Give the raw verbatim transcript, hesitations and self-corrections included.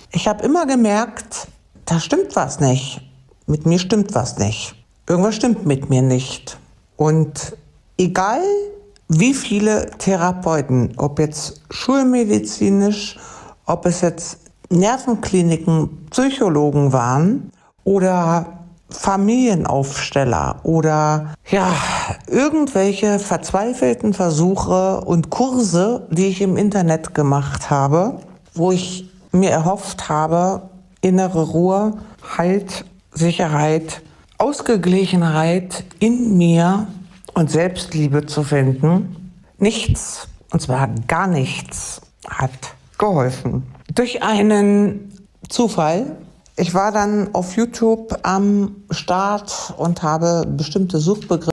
Ich habe immer gemerkt, da stimmt was nicht. Mit mir stimmt was nicht. Irgendwas stimmt mit mir nicht. Und egal wie viele Therapeuten, ob jetzt schulmedizinisch, ob es jetzt Nervenkliniken, Psychologen waren oder Familienaufsteller oder ja, irgendwelche verzweifelten Versuche und Kurse, die ich im Internet gemacht habe, wo ich mir erhofft habe, innere Ruhe, Halt, Sicherheit, Ausgeglichenheit in mir und Selbstliebe zu finden. Nichts, und zwar gar nichts, hat geholfen. Durch einen Zufall. Ich war dann auf YouTube am Start und habe bestimmte Suchbegriffe